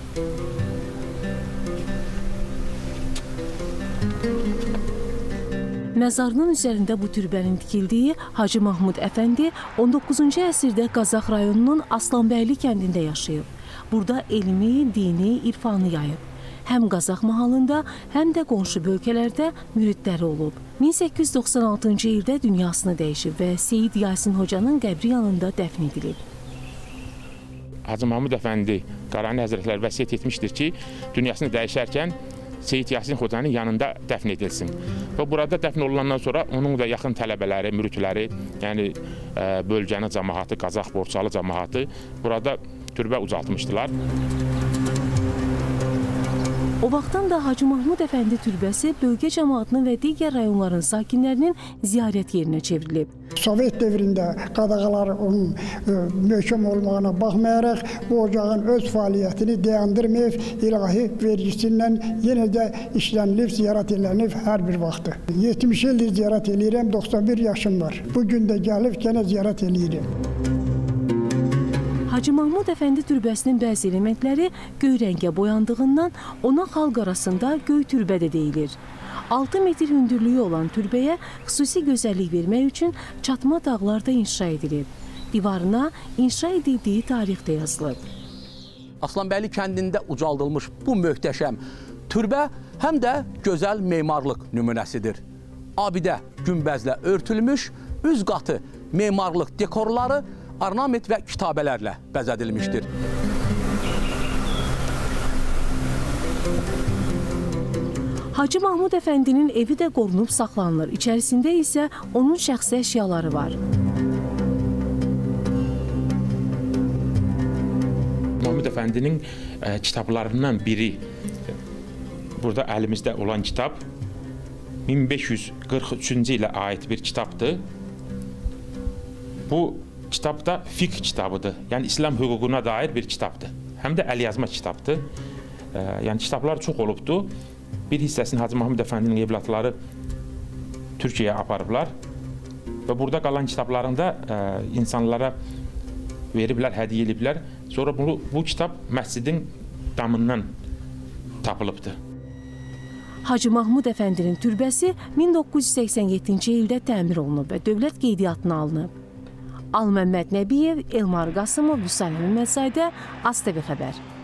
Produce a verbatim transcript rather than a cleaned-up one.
Məzarının üzərində bu türbənin tikildiyi Hacı Mahmud Əfəndi on doqquzuncu əsrdə Qazax rayonunun Aslanbəyli kəndində yaşayıb. Burada elmi, dini, irfanı yayıb. Həm Qazax mahalında, həm də qonşu bölgələrdə müridləri olub. min səkkiz yüz doxsan altıncı ildə dünyasını dəyişib və Seyid Yasin Hocanın qəbri yanında dəfn edilib. Hacı Mahmud Əfəndi Qarani Həzrətləri vəsiyyət etmişdir ki, dünyasını dəyişərkən Seyid Yasin Hocanın yanında dəfn edilsin. Və burada dəfn olunandan sonra onun da yaxın tələbələri, müridləri, yəni bölgənin cəmaatı, Qazax Borçalı cəmaatı burada türbə ucaltmışdılar. O vaxtdan da Hacı Mahmud Əfəndi türbəsi bölgə cəmaatının və digər rayonların sakinlərinin ziyarət yerinə çevrilib. Sovet dövründə qadağalar onun möhkəm olmağına baxmayaraq, bu ocağın öz fəaliyyətini dayandırmayıb, ilahi vergisindən yenə də işlənilib, ziyarət edilib hər bir vaxtı. yetmiş ildir ziyarət edirəm, doxsan bir yaşım var. Bugün də gəlib yenə ziyarət edirəm. Hacı Mahmud Əfəndi türbəsinin bəzi elementləri göy rəngə boyandığından ona xalq arasında göy türbə də deyilir. altı metr hündürlüyü olan türbəyə xüsusi gözəllik vermək üçün çatma dağlarda inşa edilib. Divarına inşa edildiyi tarixdə yazılıb. Aslanbəyli kəndində ucaldılmış bu möhtəşəm türbə həm də gözəl memarlıq nümunəsidir. Abidə günbəzlə örtülmüş, üz qatı memarlıq dekorları ornament və kitabələrlə bəzədilmişdir. Hacı Mahmud Əfəndinin evi də qorunub saxlanılır. İçərisində isə onun şəxsi əşyaları var. Mahmud Əfəndinin e, kitablarından biri, burada əlimizdə olan kitab min beş yüz qırx üçüncü ilə aid bir kitabdır. Bu kitabda fiqh kitabıdır, yəni İslam hüququna dair bir kitabdır. Həm də əlyazma kitabdır. E, yəni kitablar çox olubdur. Bir hissəsini Hacı Mahmud Əfəndinin evlatları Türkiyəyə aparıblar və burada qalan kitablarında e, insanlara veriblər, hədiyyə ediblər. Sonra bunu, bu kitab məscidin damından tapılıbdır. Hacı Mahmud Əfəndinin türbəsi min doqquz yüz səksən yeddinci ildə təmir olunub və dövlət qeydiyyatına alınıb. Alməmməd Nəbiyev, Elmar Qasımov, Vüsal Məmmədzadə, AzTV xəbər.